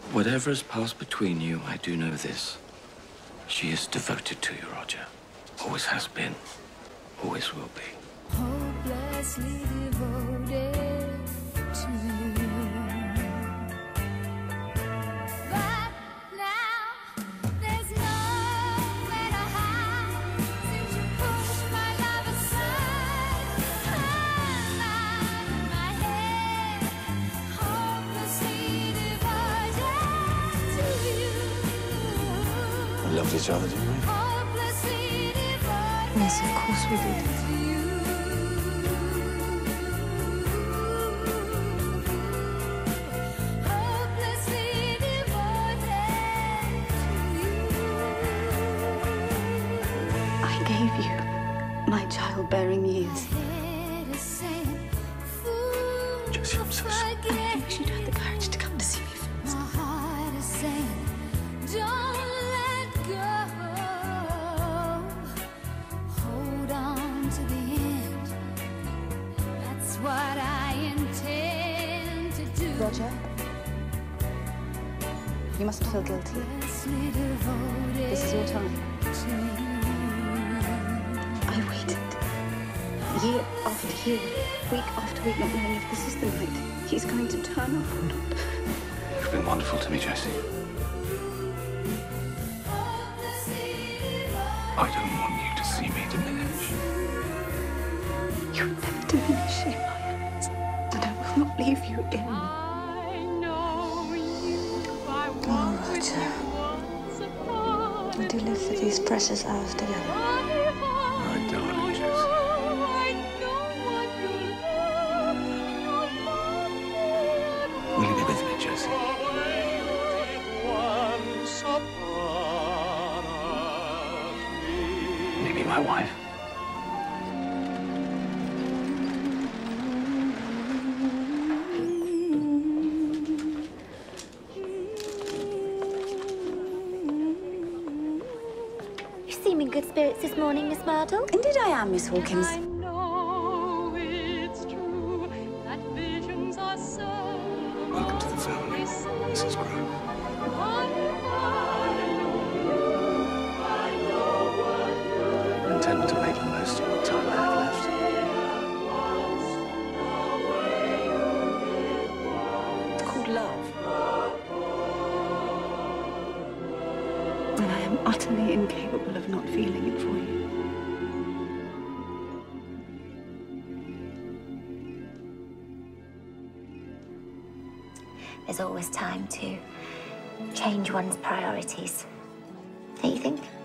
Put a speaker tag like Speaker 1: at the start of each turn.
Speaker 1: Whatever has passed between you, I do know this. She is devoted to you, Roger. Always has been. Always will be.
Speaker 2: Hopelessly devoted to you. But now there's nowhere to hide since you pushed my love aside. I'm out of my head, hopelessly devoted to you.
Speaker 1: We loved each other, didn't we?
Speaker 2: Hopelessly devoted.
Speaker 3: Yes, of course we did.
Speaker 4: You, my childbearing years.
Speaker 1: Josie, I'm so sorry.
Speaker 4: I wish you'd had the courage to come to see me first.
Speaker 2: My heart is saying, don't let go. Hold on to the end. That's what I intend to do.
Speaker 4: Roger, you mustn't feel guilty. This is your time. I waited, year after year, week after week, not knowing if this is the night he's going to turn up or not.
Speaker 1: You've been wonderful to me, Josie. I don't want you to see me diminish.
Speaker 4: You will never diminish in my eyes, and I will not leave you again.
Speaker 3: I know you.
Speaker 5: Oh, Roger. We do live for these precious hours together.
Speaker 1: My darling Josie. Will you be with me, Josie? Will you be my wife?
Speaker 6: You seem in good spirits this morning, Miss Mardle.
Speaker 4: Indeed I am, Miss Hawkins.
Speaker 3: I know it's true that visions are so.
Speaker 1: Welcome to the family, Mrs. Grove. I intend to make the most of what time I have left.
Speaker 4: It's called love. And I am utterly incapable of not feeling it for you.
Speaker 6: There's always time to change one's priorities. Don't you think?